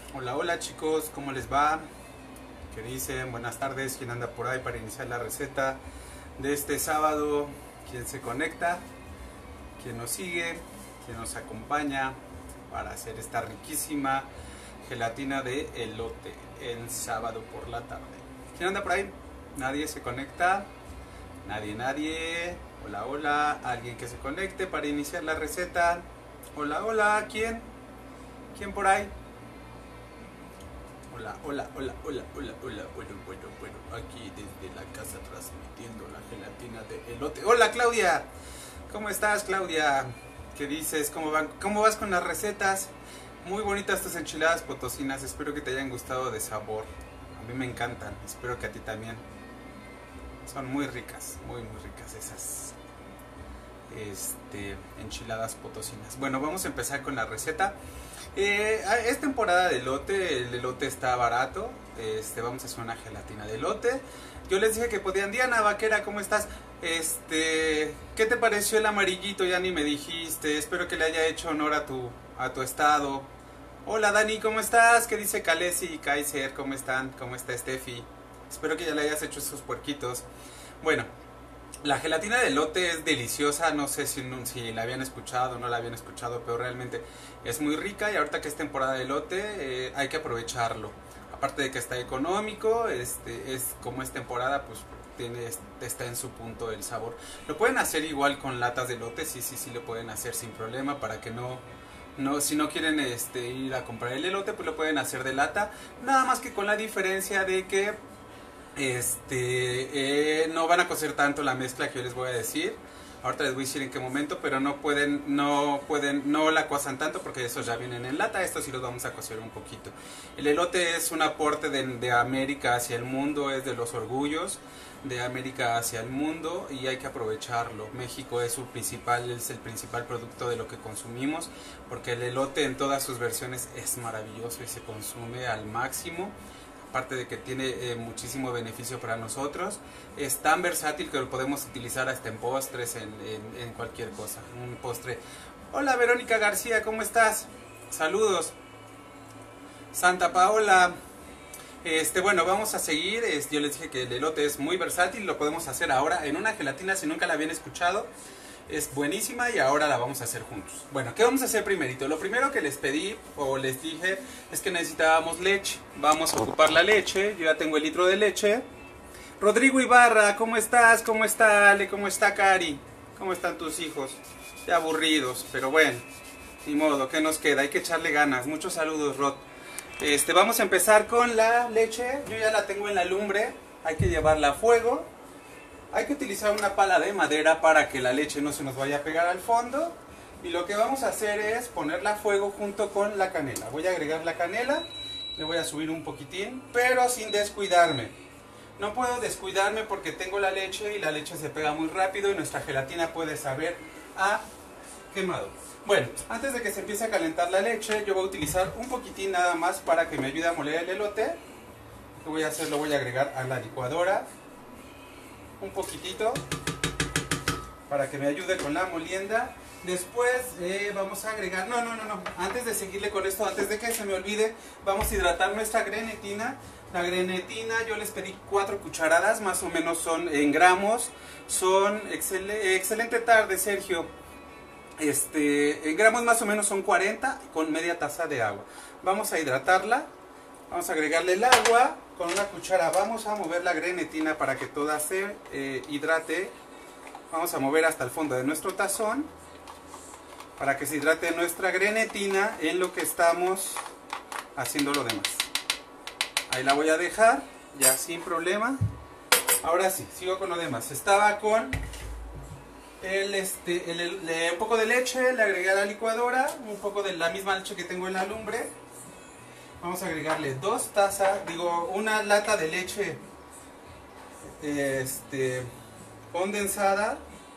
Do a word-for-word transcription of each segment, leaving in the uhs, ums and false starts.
Hola, hola chicos, ¿cómo les va? ¿Qué dicen? Buenas tardes, ¿quién anda por ahí para iniciar la receta de este sábado? ¿Quién se conecta? ¿Quién nos sigue? ¿Quién nos acompaña para hacer esta riquísima gelatina de elote el sábado por la tarde? ¿Quién anda por ahí? ¿Nadie se conecta? Nadie, nadie. Hola, hola, alguien que se conecte para iniciar la receta. Hola, hola, ¿quién? ¿Quién por ahí? Hola, hola, hola, hola, hola, hola, bueno, bueno, bueno, aquí desde la casa transmitiendo la gelatina de elote. Hola Claudia, ¿cómo estás Claudia? ¿Qué dices? ¿Cómo van? ¿Cómo vas con las recetas? Muy bonitas tus enchiladas potosinas, espero que te hayan gustado de sabor. A mí me encantan, espero que a ti también. Son muy ricas, muy muy ricas esas este, enchiladas potosinas. Bueno, vamos a empezar con la receta. Eh, es temporada de elote, el elote está barato, este, vamos a hacer una gelatina de elote. Yo les dije que podían. Diana Vaquera, ¿cómo estás? Este, ¿qué te pareció el amarillito? Ya ni me dijiste, espero que le haya hecho honor a tu, a tu estado. Hola Dani, ¿cómo estás? ¿Qué dice Kalesi y Kaiser? ¿Cómo están? ¿Cómo está Steffi? Espero que ya le hayas hecho esos puerquitos. Bueno, la gelatina de elote es deliciosa, no sé si, si la habían escuchado o no la habían escuchado, pero realmente es muy rica y ahorita que es temporada de elote eh, hay que aprovecharlo. Aparte de que está económico, este, es como es temporada, pues tiene, está en su punto el sabor. Lo pueden hacer igual con latas de elote, sí, sí, sí lo pueden hacer sin problema para que no... No, si no quieren este, ir a comprar el elote, pues lo pueden hacer de lata. Nada más que con la diferencia de que este, eh, no van a cocer tanto la mezcla que yo les voy a decir. Ahorita les voy a decir en qué momento, pero no pueden, no pueden, no la cosan tanto porque esos ya vienen en lata. Estos sí los vamos a cocer un poquito. El elote es un aporte de, de América hacia el mundo, es de los orgullos de América hacia el mundo y hay que aprovecharlo. México es su principal, es el principal producto de lo que consumimos, porque el elote en todas sus versiones es maravilloso y se consume al máximo. Aparte de que tiene eh, muchísimo beneficio para nosotros, es tan versátil que lo podemos utilizar hasta en postres, en, en, en cualquier cosa, un postre. Hola Verónica García, ¿cómo estás? Saludos. Santa Paola. Este, bueno, vamos a seguir. Es, yo les dije que el elote es muy versátil, lo podemos hacer ahora en una gelatina si nunca la habían escuchado. Es buenísima y ahora la vamos a hacer juntos. Bueno, ¿qué vamos a hacer primerito? Lo primero que les pedí o les dije es que necesitábamos leche. Vamos a ocupar la leche. Yo ya tengo el litro de leche. Rodrigo Ibarra, ¿cómo estás? ¿Cómo está Ale? ¿Cómo está Cari? ¿Cómo están tus hijos? Ya aburridos, pero bueno, ni modo, ¿qué nos queda? Hay que echarle ganas. Muchos saludos, Rod. Este, vamos a empezar con la leche. Yo ya la tengo en la lumbre. Hay que llevarla a fuego. Hay que utilizar una pala de madera para que la leche no se nos vaya a pegar al fondo. Y lo que vamos a hacer es ponerla a fuego junto con la canela. Voy a agregar la canela, le voy a subir un poquitín, pero sin descuidarme. No puedo descuidarme porque tengo la leche y la leche se pega muy rápido y nuestra gelatina puede saber a quemado. Bueno, antes de que se empiece a calentar la leche, yo voy a utilizar un poquitín nada más para que me ayude a moler el elote. Lo que voy a hacer, lo voy a agregar a la licuadora. Un poquitito para que me ayude con la molienda. Después eh, vamos a agregar, no, no, no, no, antes de seguirle con esto, antes de que se me olvide, vamos a hidratar nuestra grenetina. La grenetina yo les pedí cuatro cucharadas, más o menos son en gramos, son excel, excelente tarde Sergio, este, en gramos más o menos son cuarenta con media taza de agua. Vamos a hidratarla, vamos a agregarle el agua. Con una cuchara vamos a mover la grenetina para que toda se eh, hidrate. Vamos a mover hasta el fondo de nuestro tazón para que se hidrate nuestra grenetina en lo que estamos haciendo lo demás. Ahí la voy a dejar, ya sin problema. Ahora sí, sigo con lo demás. Estaba con el, este, el, el, el, un poco de leche, le agregué a la licuadora, un poco de la misma leche que tengo en la lumbre. Vamos a agregarle dos tazas, digo, una lata de leche este, condensada.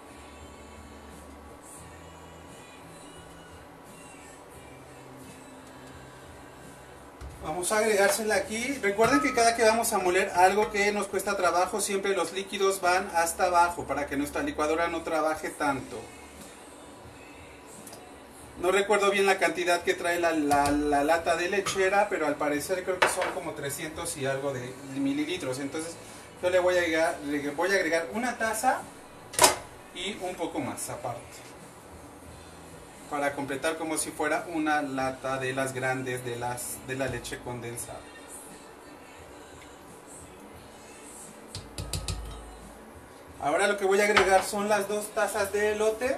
Vamos a agregársela aquí. Recuerden que cada que vamos a moler algo que nos cuesta trabajo, siempre los líquidos van hasta abajo para que nuestra licuadora no trabaje tanto. No recuerdo bien la cantidad que trae la, la, la lata de lechera, pero al parecer creo que son como trescientos y algo de mililitros. Entonces yo le voy a agregar, le voy a agregar una taza y un poco más aparte, para completar como si fuera una lata de las grandes de, las, de la leche condensada. Ahora lo que voy a agregar son las dos tazas de elote.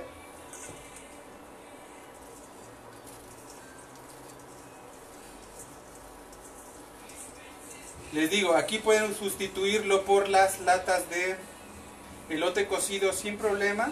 Les digo, aquí pueden sustituirlo por las latas de elote cocido sin problema.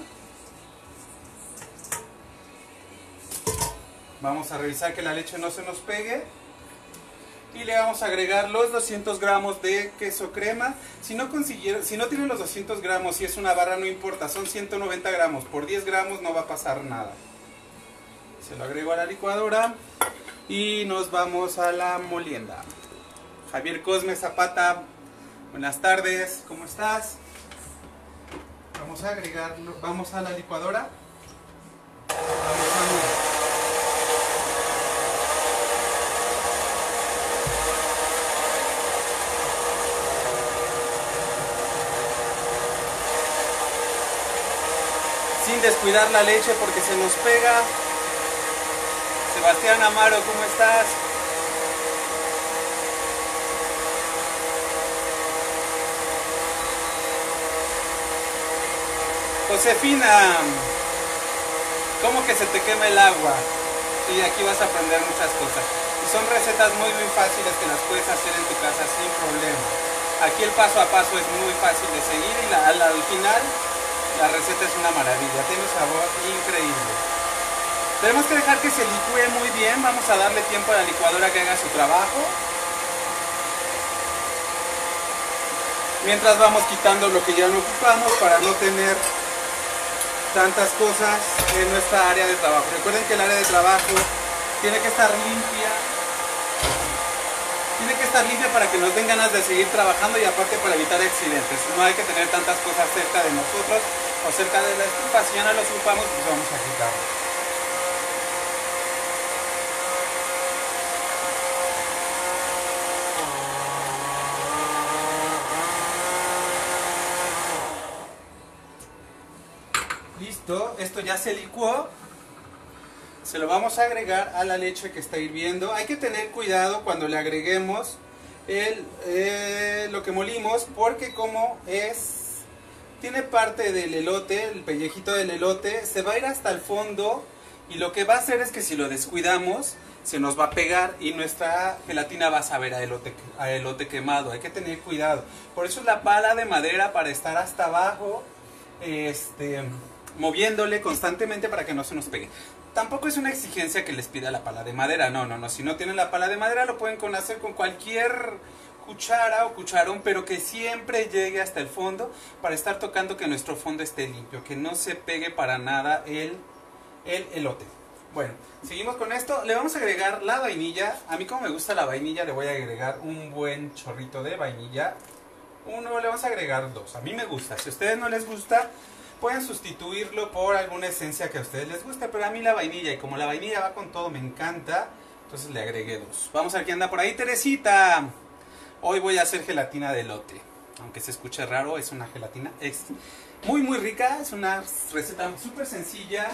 Vamos a revisar que la leche no se nos pegue. Y le vamos a agregar los doscientos gramos de queso crema. Si no consiguieron, si no tienen los doscientos gramos, si es una barra no importa, son ciento noventa gramos. Por diez gramos no va a pasar nada. Se lo agrego a la licuadora y nos vamos a la molienda. Javier Cosme Zapata, buenas tardes, ¿cómo estás? Vamos a agregarlo, vamos a la licuadora. Vamos a moler. Sin descuidar la leche porque se nos pega. Sebastián Amaro, ¿cómo estás? Josefina, ¿cómo que se te quema el agua? Sí, aquí vas a aprender muchas cosas. Y son recetas muy muy fáciles que las puedes hacer en tu casa sin problema. Aquí el paso a paso es muy fácil de seguir y la, la, al final la receta es una maravilla, tiene un sabor increíble. Tenemos que dejar que se licúe muy bien, vamos a darle tiempo a la licuadora que haga su trabajo. Mientras vamos quitando lo que ya no ocupamos para no tener tantas cosas en nuestra área de trabajo. Recuerden que el área de trabajo tiene que estar limpia. Tiene que estar limpia para que nos den ganas de seguir trabajando y aparte para evitar accidentes. No hay que tener tantas cosas cerca de nosotros o cerca de la estufa. Si ya no los ocupamos, pues vamos a quitarlo. Listo, esto ya se licuó. Se lo vamos a agregar a la leche que está hirviendo. Hay que tener cuidado cuando le agreguemos el, eh, lo que molimos, porque como es, tiene parte del elote, el pellejito del elote, se va a ir hasta el fondo y lo que va a hacer es que si lo descuidamos, se nos va a pegar y nuestra gelatina va a saber a elote, a elote quemado. Hay que tener cuidado. Por eso es la pala de madera, para estar hasta abajo, este... moviéndole constantemente para que no se nos pegue. Tampoco es una exigencia que les pida la pala de madera, no, no, no. Si no tienen la pala de madera lo pueden con hacer con cualquier cuchara o cucharón, pero que siempre llegue hasta el fondo para estar tocando que nuestro fondo esté limpio, que no se pegue para nada el, el elote. Bueno, seguimos con esto. Le vamos a agregar la vainilla. A mí como me gusta la vainilla le voy a agregar un buen chorrito de vainilla. Uno, le vamos a agregar dos. A mí me gusta. Si a ustedes no les gusta, pueden sustituirlo por alguna esencia que a ustedes les guste, pero a mí la vainilla, y como la vainilla va con todo, me encanta, entonces le agregué dos. Vamos a ver quién anda por ahí. Teresita, hoy voy a hacer gelatina de elote, aunque se escuche raro, es una gelatina es muy muy rica, es una receta súper sencilla,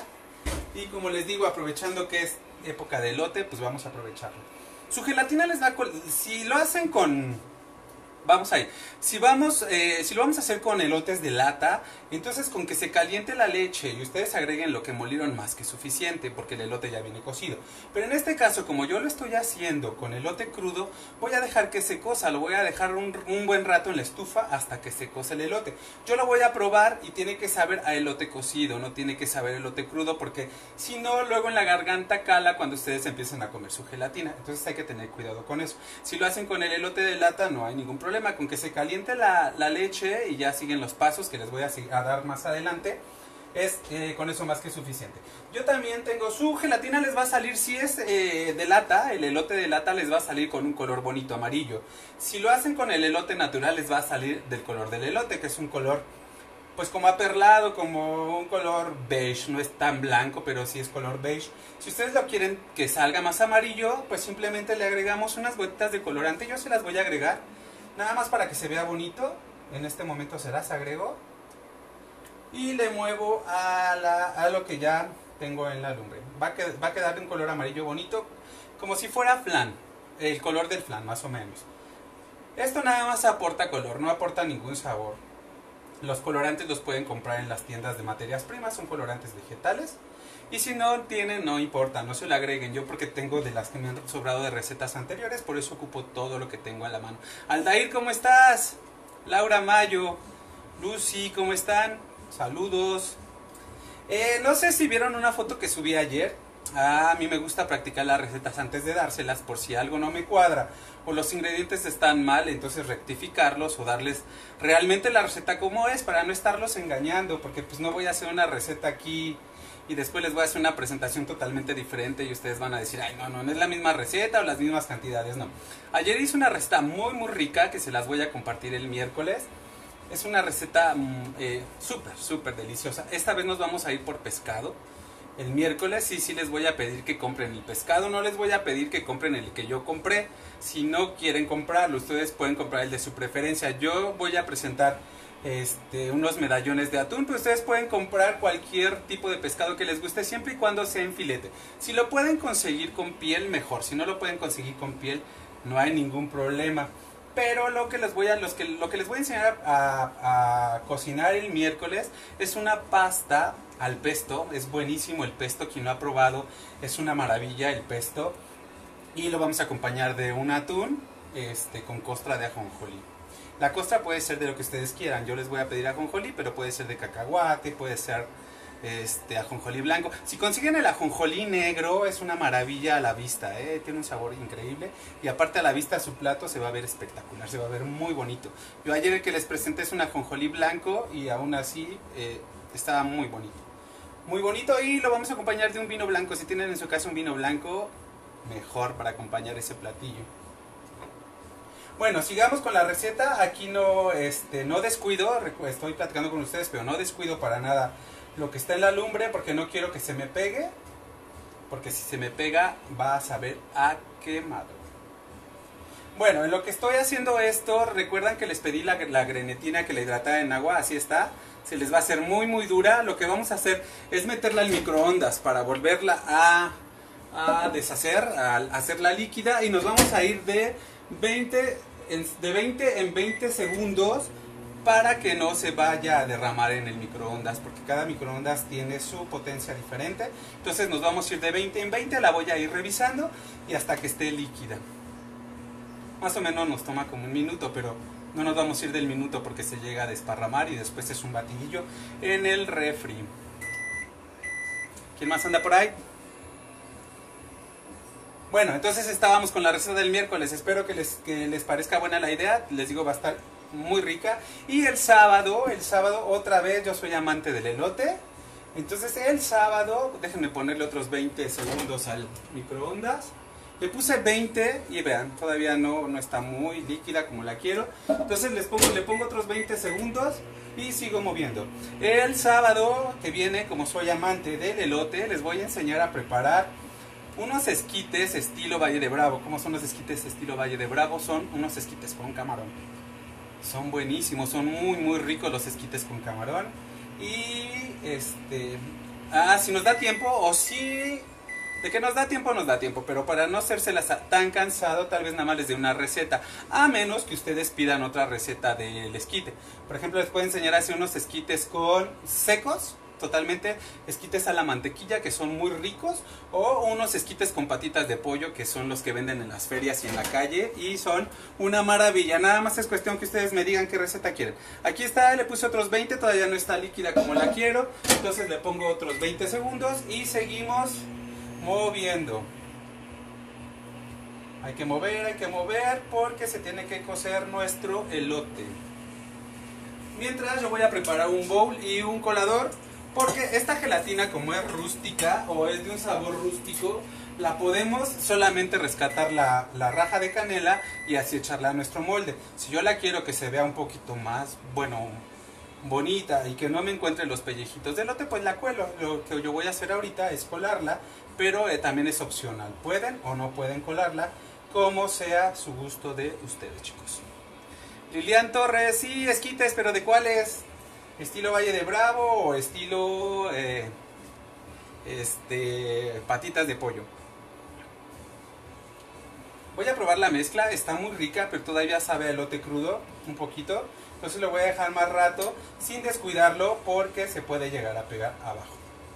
y como les digo, aprovechando que es época de elote, pues vamos a aprovecharlo. Su gelatina les da, si lo hacen con... Vamos a ir. Si, vamos, eh, si lo vamos a hacer con elotes de lata, entonces con que se caliente la leche y ustedes agreguen lo que molieron, más que suficiente, porque el elote ya viene cocido. Pero en este caso, como yo lo estoy haciendo con elote crudo, voy a dejar que se cosa, lo voy a dejar un, un buen rato en la estufa hasta que se cosa el elote. Yo lo voy a probar y tiene que saber a elote cocido, no tiene que saber elote crudo, porque si no, luego en la garganta cala cuando ustedes empiezan a comer su gelatina. Entonces hay que tener cuidado con eso. Si lo hacen con el elote de lata, no hay ningún problema. Con que se caliente la, la leche y ya siguen los pasos que les voy a, a dar más adelante, es eh, con eso más que suficiente. Yo también tengo su gelatina, les va a salir, si es eh, de lata, el elote de lata les va a salir con un color bonito amarillo. Si lo hacen con el elote natural les va a salir del color del elote, que es un color pues como aperlado, como un color beige, no es tan blanco, pero sí es color beige. Si ustedes lo quieren que salga más amarillo, pues simplemente le agregamos unas gotitas de colorante. Yo se las voy a agregar, nada más para que se vea bonito. En este momento se las agrego y le muevo a, la, a lo que ya tengo en la lumbre. Va a, quedar, va a quedar de un color amarillo bonito, como si fuera flan, el color del flan más o menos. Esto nada más aporta color, no aporta ningún sabor. Los colorantes los pueden comprar en las tiendas de materias primas, son colorantes vegetales. Y si no tienen, no importa, no se lo agreguen. Yo porque tengo de las que me han sobrado de recetas anteriores, por eso ocupo todo lo que tengo a la mano. Aldair, ¿cómo estás? Laura Mayo, Lucy, ¿cómo están? Saludos. Eh, no sé si vieron una foto que subí ayer. Ah, a mí me gusta practicar las recetas antes de dárselas por si algo no me cuadra o los ingredientes están mal, entonces rectificarlos o darles realmente la receta como es para no estarlos engañando, porque pues no voy a hacer una receta aquí y después les voy a hacer una presentación totalmente diferente y ustedes van a decir, ay no, no, no es la misma receta o las mismas cantidades, no. Ayer hice una receta muy muy rica que se las voy a compartir el miércoles. Es una receta eh, súper, súper deliciosa. Esta vez nos vamos a ir por pescado. El miércoles sí, sí les voy a pedir que compren el pescado. No les voy a pedir que compren el que yo compré. Si no quieren comprarlo, ustedes pueden comprar el de su preferencia. Yo voy a presentar este, unos medallones de atún, pero ustedes pueden comprar cualquier tipo de pescado que les guste, siempre y cuando sea en filete. Si lo pueden conseguir con piel, mejor. Si no lo pueden conseguir con piel, no hay ningún problema. Pero lo que les voy a, los que, lo que les voy a enseñar a, a cocinar el miércoles es una pasta al pesto. Es buenísimo el pesto, quien lo ha probado es una maravilla el pesto. Y lo vamos a acompañar de un atún este, con costra de ajonjolí. La costra puede ser de lo que ustedes quieran. Yo les voy a pedir ajonjolí, pero puede ser de cacahuate, puede ser este, ajonjolí blanco. Si consiguen el ajonjolí negro es una maravilla a la vista, ¿eh? Tiene un sabor increíble y aparte a la vista su plato se va a ver espectacular, se va a ver muy bonito. Yo ayer el que les presenté es un ajonjolí blanco y aún así eh, estaba muy bonito. Muy bonito y lo vamos a acompañar de un vino blanco. Si tienen en su casa un vino blanco, mejor para acompañar ese platillo. Bueno, sigamos con la receta. Aquí no, este, no descuido, estoy platicando con ustedes, pero no descuido para nada lo que está en la lumbre porque no quiero que se me pegue, porque si se me pega va a saber a quemado. Bueno, en lo que estoy haciendo esto, recuerdan que les pedí la, la grenetina que la hidratara en agua, así está. Se les va a hacer muy muy dura. Lo que vamos a hacer es meterla al microondas para volverla a, a deshacer, a hacerla líquida y nos vamos a ir de veinte en veinte segundos para que no se vaya a derramar en el microondas, porque cada microondas tiene su potencia diferente. Entonces nos vamos a ir de veinte en veinte, la voy a ir revisando y hasta que esté líquida. Más o menos nos toma como un minuto, pero no nos vamos a ir del minuto porque se llega a desparramar y después es un batidillo en el refri. ¿Quién más anda por ahí? Bueno, entonces estábamos con la receta del miércoles. Espero que les, que les parezca buena la idea. Les digo, va a estar muy rica. Y el sábado, el sábado otra vez, yo soy amante del elote. Entonces el sábado, déjenme ponerle otros veinte segundos al microondas. Le puse veinte y vean, todavía no, no está muy líquida como la quiero. Entonces les pongo, le pongo otros veinte segundos y sigo moviendo. El sábado que viene, como soy amante del elote, les voy a enseñar a preparar unos esquites estilo Valle de Bravo. ¿Cómo son los esquites estilo Valle de Bravo? Son unos esquites con camarón. Son buenísimos, son muy muy ricos los esquites con camarón. Y este... Ah, si nos da tiempo o si... De que nos da tiempo, nos da tiempo, pero para no hacérselas tan cansado, tal vez nada más les dé una receta, a menos que ustedes pidan otra receta del esquite. Por ejemplo, les puedo enseñar a hacer unos esquites con secos, totalmente, esquites a la mantequilla, que son muy ricos, o unos esquites con patitas de pollo, que son los que venden en las ferias y en la calle, y son una maravilla. Nada más es cuestión que ustedes me digan qué receta quieren. Aquí está, le puse otros veinte, todavía no está líquida como la quiero, entonces le pongo otros veinte segundos y seguimos moviendo. Hay que mover, hay que mover porque se tiene que cocer nuestro elote. Mientras yo voy a preparar un bowl y un colador, porque esta gelatina, como es rústica o es de un sabor rústico, la podemos solamente rescatar la, la raja de canela y así echarla a nuestro molde. Si yo la quiero que se vea un poquito más, bueno, bonita y que no me encuentre los pellejitos de elote, pues la cuelo. Lo que yo voy a hacer ahorita es colarla, pero eh, también es opcional. Pueden o no pueden colarla, como sea su gusto de ustedes, chicos. Lilian Torres, sí, esquites, pero ¿de cuáles? ¿Estilo Valle de Bravo o estilo eh, este patitas de pollo? Voy a probar la mezcla, está muy rica, pero todavía sabe a elote crudo, un poquito. Entonces lo voy a dejar más rato, sin descuidarlo, porque se puede llegar a pegar abajo.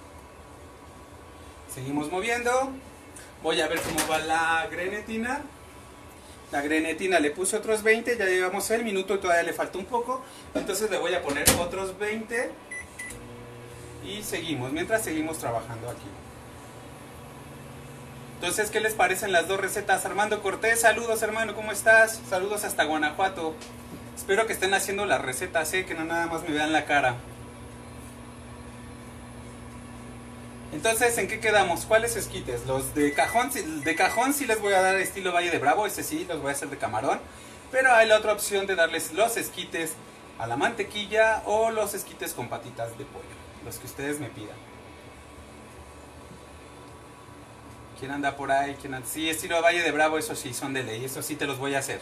Seguimos moviendo. Voy a ver cómo va la grenetina. La grenetina le puse otros veinte, ya llevamos el minuto y todavía le falta un poco. Entonces le voy a poner otros veinte. Y seguimos, mientras seguimos trabajando aquí. Entonces, ¿qué les parecen las dos recetas? Armando Cortés, saludos hermano, ¿cómo estás? Saludos hasta Guanajuato. Espero que estén haciendo las recetas, ¿eh? Que no nada más me vean la cara. Entonces, ¿en qué quedamos? ¿Cuáles esquites? Los de cajón, de cajón sí les voy a dar estilo Valle de Bravo, ese sí, los voy a hacer de camarón. Pero hay la otra opción de darles los esquites a la mantequilla o los esquites con patitas de pollo, los que ustedes me pidan. ¿Quién anda por ahí? ¿Quién anda? Sí, estilo Valle de Bravo, eso sí, son de ley, eso sí te los voy a hacer.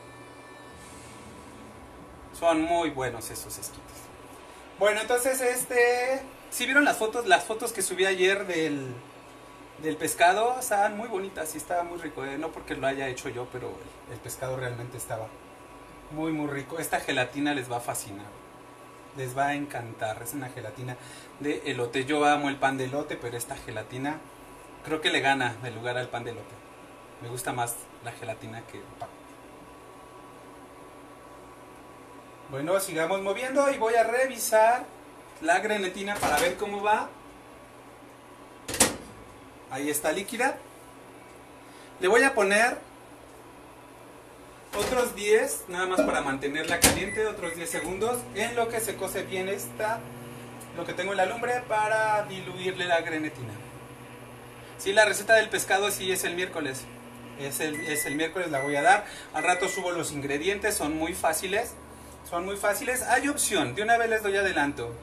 Son muy buenos esos esquites. Bueno, entonces, este... ¿sí vieron las fotos? Las fotos que subí ayer del, del pescado, estaban muy bonitas y estaba muy rico, ¿eh? No porque lo haya hecho yo, pero el, el pescado realmente estaba muy, muy rico. Esta gelatina les va a fascinar, les va a encantar. Es una gelatina de elote. Yo amo el pan de elote, pero esta gelatina creo que le gana el lugar al pan de elote. Me gusta más la gelatina que el pan. Bueno, sigamos moviendo y voy a revisar la grenetina para ver cómo va. Ahí está líquida. Le voy a poner otros diez, nada más para mantenerla caliente, otros diez segundos, en lo que se cose bien esta, lo que tengo en la lumbre, para diluirle la grenetina. Sí, la receta del pescado sí es el miércoles. Es el, es el miércoles, la voy a dar. Al rato subo los ingredientes, son muy fáciles. Son muy fáciles. Hay opción, de una vez les doy adelanto.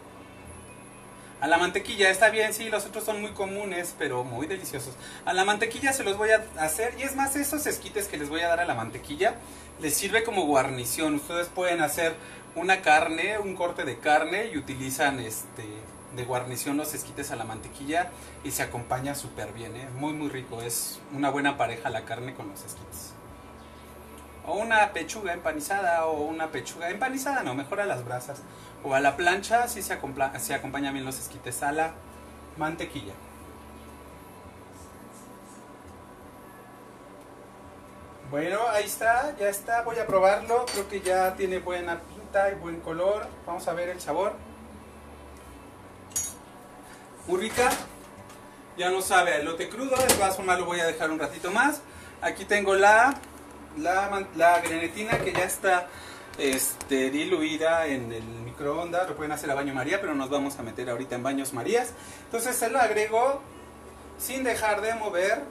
A la mantequilla, está bien, sí, los otros son muy comunes, pero muy deliciosos. A la mantequilla se los voy a hacer, y es más, esos esquites que les voy a dar a la mantequilla, les sirve como guarnición. Ustedes pueden hacer una carne, un corte de carne, y utilizan este de guarnición los esquites a la mantequilla, y se acompaña súper bien, ¿eh? Muy, muy rico, es una buena pareja la carne con los esquites. O una pechuga empanizada, o una pechuga empanizada, no, mejor a las brasas. O a la plancha, sí se, se acompañan bien los esquites a la mantequilla. Bueno, ahí está, ya está, voy a probarlo. Creo que ya tiene buena pinta y buen color. Vamos a ver el sabor. Muy rica. Ya no sabe a elote crudo, de todas formas lo voy a dejar un ratito más. Aquí tengo la, la, la grenetina que ya está este, diluida en el microondas. Lo pueden hacer a baño María, pero nos vamos a meter ahorita en baños Marías. Entonces se lo agrego sin dejar de mover.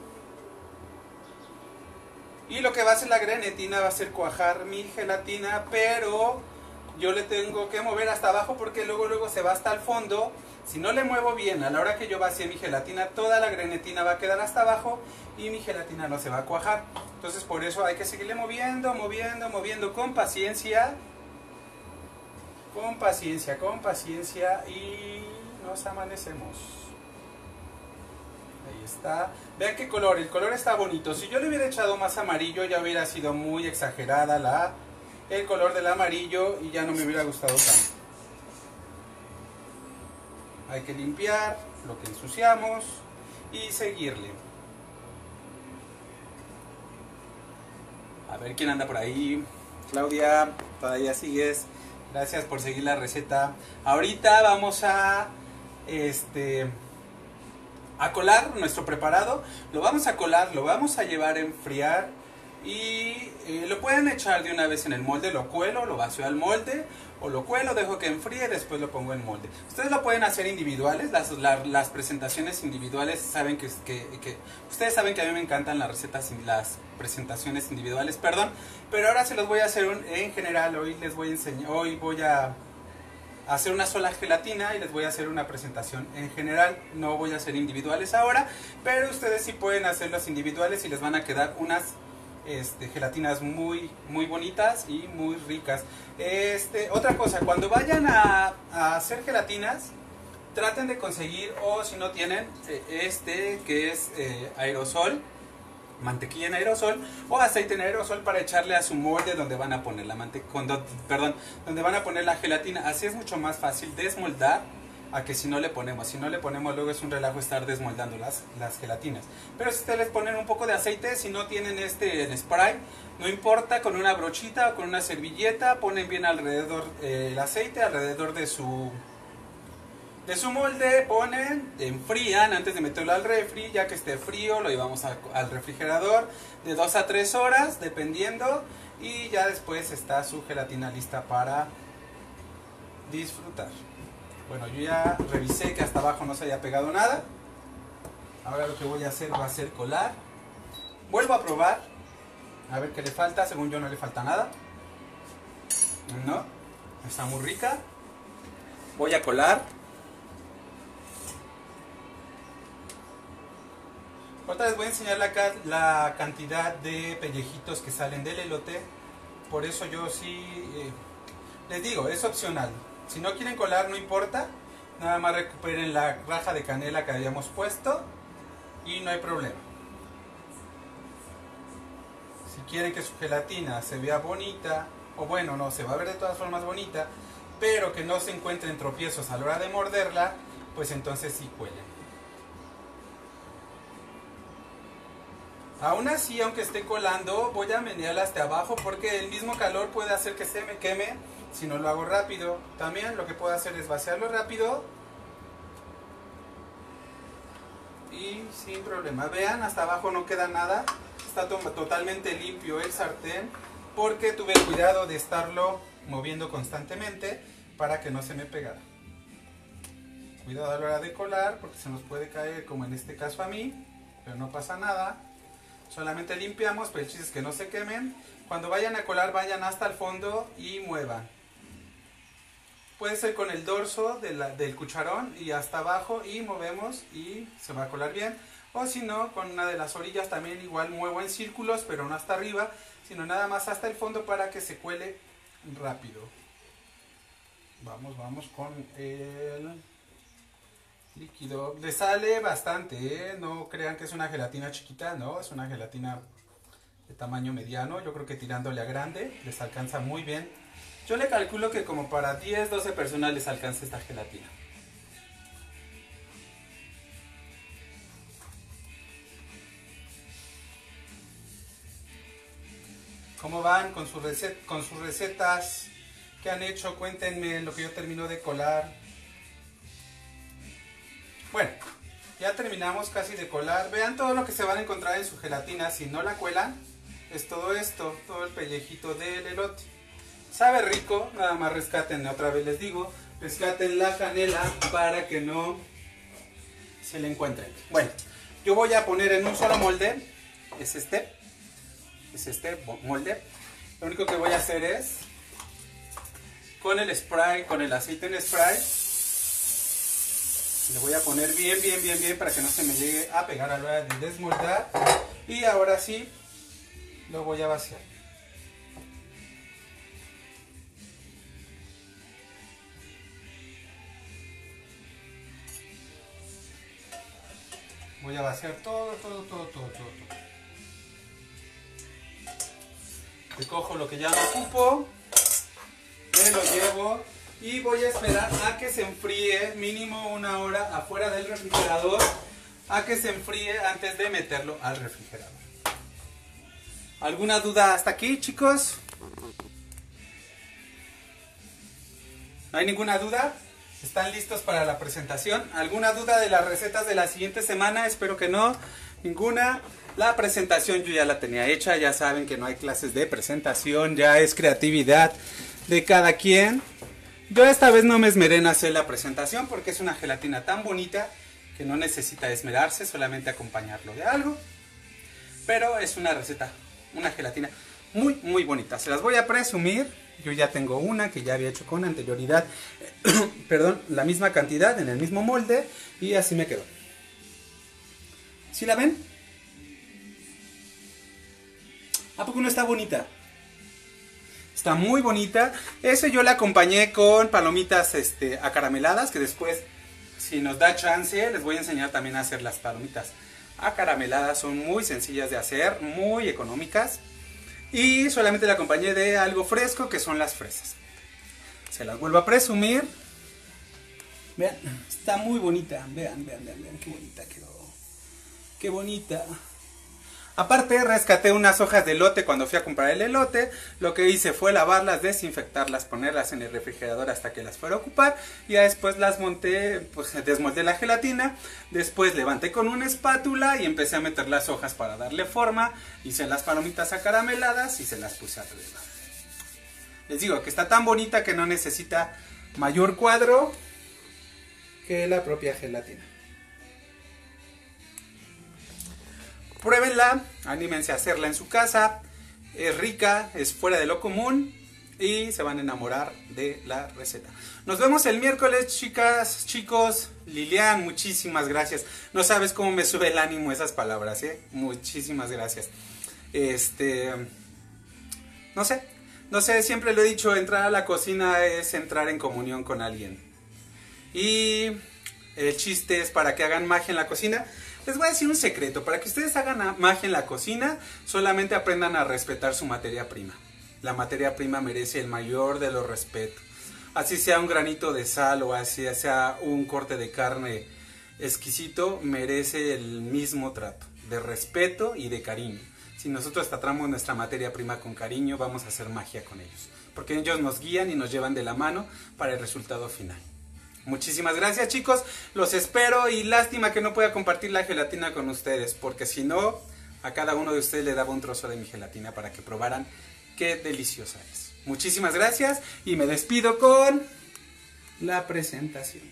Y lo que va a hacer la grenetina va a ser cuajar mi gelatina, pero yo le tengo que mover hasta abajo porque luego luego se va hasta el fondo. Si no le muevo bien, a la hora que yo vacíe mi gelatina, toda la grenetina va a quedar hasta abajo y mi gelatina no se va a cuajar. Entonces por eso hay que seguirle moviendo, moviendo, moviendo con paciencia. Con paciencia, con paciencia, y nos amanecemos. Ahí está. Vean qué color, el color está bonito. Si yo le hubiera echado más amarillo, ya hubiera sido muy exagerada la, el color del amarillo y ya no me hubiera gustado tanto. Hay que limpiar lo que ensuciamos y seguirle. A ver quién anda por ahí. Claudia, todavía sigues. Gracias por seguir la receta. Ahorita vamos a este a colar nuestro preparado. Lo vamos a colar, lo vamos a llevar a enfriar y eh, lo pueden echar de una vez en el molde. Lo cuelo, lo vacío al molde, o lo cuelo, dejo que enfríe, después lo pongo en molde. Ustedes lo pueden hacer individuales. Las, la, las presentaciones individuales, saben que, que, que ustedes saben que a mí me encantan las recetas, las presentaciones individuales, perdón, pero ahora se los voy a hacer un, en general. Hoy les voy a enseñar, hoy voy a hacer una sola gelatina y les voy a hacer una presentación en general. No voy a hacer individuales ahora, pero ustedes sí pueden hacerlas individuales y les van a quedar unas este, gelatinas muy, muy bonitas y muy ricas. Este, otra cosa, cuando vayan a, a hacer gelatinas, traten de conseguir, o si no tienen, este que es eh, aerosol, mantequilla en aerosol o aceite en aerosol para echarle a su molde donde van a poner la mante cuando, perdón, donde van a poner la gelatina. Así es mucho más fácil desmoldar a que si no le ponemos. Si no le ponemos, luego es un relajo estar desmoldando las, las gelatinas. Pero si ustedes les ponen un poco de aceite, si no tienen este el spray, no importa, con una brochita o con una servilleta ponen bien alrededor eh, el aceite, alrededor de su de su molde, ponen, enfrían antes de meterlo al refri. Ya que esté frío, lo llevamos a, al refrigerador de dos a tres horas, dependiendo, y ya después está su gelatina lista para disfrutar. Bueno, yo ya revisé que hasta abajo no se haya pegado nada. Ahora lo que voy a hacer va a ser colar. Vuelvo a probar, a ver qué le falta. Según yo no le falta nada. No, está muy rica. Voy a colar. Ahorita les voy a enseñar la, la cantidad de pellejitos que salen del elote. Por eso yo sí eh, les digo, es opcional. Si no quieren colar, no importa. Nada más recuperen la raja de canela que habíamos puesto y no hay problema. Si quieren que su gelatina se vea bonita, o bueno, no, se va a ver de todas formas bonita, pero que no se encuentren tropiezos a la hora de morderla, pues entonces sí cuelen. Aún así, aunque esté colando, voy a menearla hasta abajo porque el mismo calor puede hacer que se me queme si no lo hago rápido. También lo que puedo hacer es vaciarlo rápido y sin problema. Vean, hasta abajo no queda nada. Está to totalmente limpio el sartén porque tuve cuidado de estarlo moviendo constantemente para que no se me pegara. Cuidado a la hora de colar porque se nos puede caer, como en este caso a mí, pero no pasa nada. Solamente limpiamos, pero el chiste es que no se quemen. Cuando vayan a colar, vayan hasta el fondo y muevan. Puede ser con el dorso de la, del cucharón y hasta abajo y movemos y se va a colar bien. O si no, con una de las orillas también igual muevo en círculos, pero no hasta arriba, sino nada más hasta el fondo para que se cuele rápido. Vamos, vamos con el líquido. Le sale bastante, ¿eh? No crean que es una gelatina chiquita, no, es una gelatina de tamaño mediano. Yo creo que tirándole a grande les alcanza muy bien. Yo le calculo que como para diez, doce personas les alcanza esta gelatina. ¿Cómo van con, su recet con sus recetas? ¿Qué han hecho? Cuéntenme en lo que yo termino de colar. Bueno, ya terminamos casi de colar. Vean todo lo que se van a encontrar en su gelatina. Si no la cuelan, es todo esto, todo el pellejito del elote. Sabe rico, nada más rescaten, otra vez les digo, rescaten la canela para que no se le encuentren. Bueno, yo voy a poner en un solo molde, es este, es este molde. Lo único que voy a hacer es, con el spray, con el aceite en spray, le voy a poner bien, bien, bien, bien para que no se me llegue a pegar a la hora de desmoldar. Y ahora sí, lo voy a vaciar. Voy a vaciar todo, todo, todo, todo, todo. Recojo lo que ya no ocupo, me lo llevo y voy a esperar a que se enfríe mínimo una hora afuera del refrigerador, a que se enfríe antes de meterlo al refrigerador. ¿Alguna duda hasta aquí, chicos? ¿No hay ninguna duda? ¿Están listos para la presentación? ¿Alguna duda de las recetas de la siguiente semana? Espero que no. Ninguna. La presentación yo ya la tenía hecha. Ya saben que no hay clases de presentación. Ya es creatividad de cada quien. Yo esta vez no me esmeré en hacer la presentación porque es una gelatina tan bonita que no necesita esmerarse, solamente acompañarlo de algo. Pero es una receta, una gelatina muy, muy bonita. Se las voy a presumir. Yo ya tengo una que ya había hecho con anterioridad, perdón, la misma cantidad en el mismo molde y así me quedó. ¿Sí la ven? ¿A poco no está bonita? Está muy bonita. Ese yo la acompañé con palomitas este, acarameladas, que después, si nos da chance, les voy a enseñar también a hacer las palomitas acarameladas. Son muy sencillas de hacer, muy económicas. Y solamente la acompañé de algo fresco, que son las fresas. Se las vuelvo a presumir. Vean, está muy bonita. Vean, vean, vean, vean qué bonita quedó. Qué bonita. Aparte rescaté unas hojas de elote cuando fui a comprar el elote. Lo que hice fue lavarlas, desinfectarlas, ponerlas en el refrigerador hasta que las fuera a ocupar. Y ya después las monté, pues desmoldé la gelatina. Después levanté con una espátula y empecé a meter las hojas para darle forma. Hice las palomitas acarameladas y se las puse arriba. Les digo que está tan bonita que no necesita mayor cuadro que la propia gelatina. Pruébenla, anímense a hacerla en su casa, es rica, es fuera de lo común y se van a enamorar de la receta. Nos vemos el miércoles, chicas, chicos. Lilian, muchísimas gracias. No sabes cómo me sube el ánimo esas palabras, ¿eh? Muchísimas gracias. Este, no sé, no sé, siempre lo he dicho, entrar a la cocina es entrar en comunión con alguien. Y el chiste es para que hagan magia en la cocina. Les voy a decir un secreto, para que ustedes hagan magia en la cocina, solamente aprendan a respetar su materia prima. La materia prima merece el mayor de los respetos. Así sea un granito de sal o así sea un corte de carne exquisito, merece el mismo trato, de respeto y de cariño. Si nosotros tratamos nuestra materia prima con cariño, vamos a hacer magia con ellos. Porque ellos nos guían y nos llevan de la mano para el resultado final. Muchísimas gracias, chicos, los espero y lástima que no pueda compartir la gelatina con ustedes, porque si no, a cada uno de ustedes le daba un trozo de mi gelatina para que probaran qué deliciosa es. Muchísimas gracias y me despido con la presentación.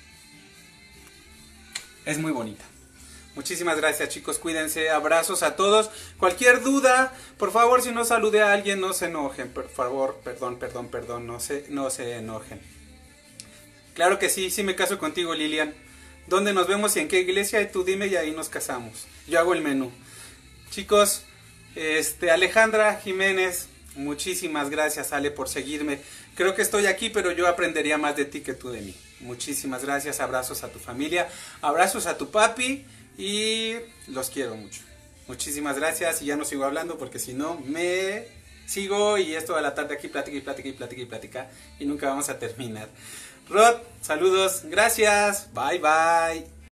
Es muy bonita. Muchísimas gracias, chicos, cuídense, abrazos a todos. Cualquier duda, por favor, si no saludé a alguien, no se enojen, por favor, perdón, perdón, perdón, no se, no se enojen. Claro que sí, sí me caso contigo, Lilian. ¿Dónde nos vemos y en qué iglesia? Y tú dime y ahí nos casamos. Yo hago el menú. Chicos, este, Alejandra Jiménez, muchísimas gracias, Ale, por seguirme. Creo que estoy aquí, pero yo aprendería más de ti que tú de mí. Muchísimas gracias, abrazos a tu familia, abrazos a tu papi y los quiero mucho. Muchísimas gracias y ya no sigo hablando porque si no me sigo y es toda la tarde aquí, plática y plática y plática y plática y nunca vamos a terminar. Rod, saludos, gracias, bye bye.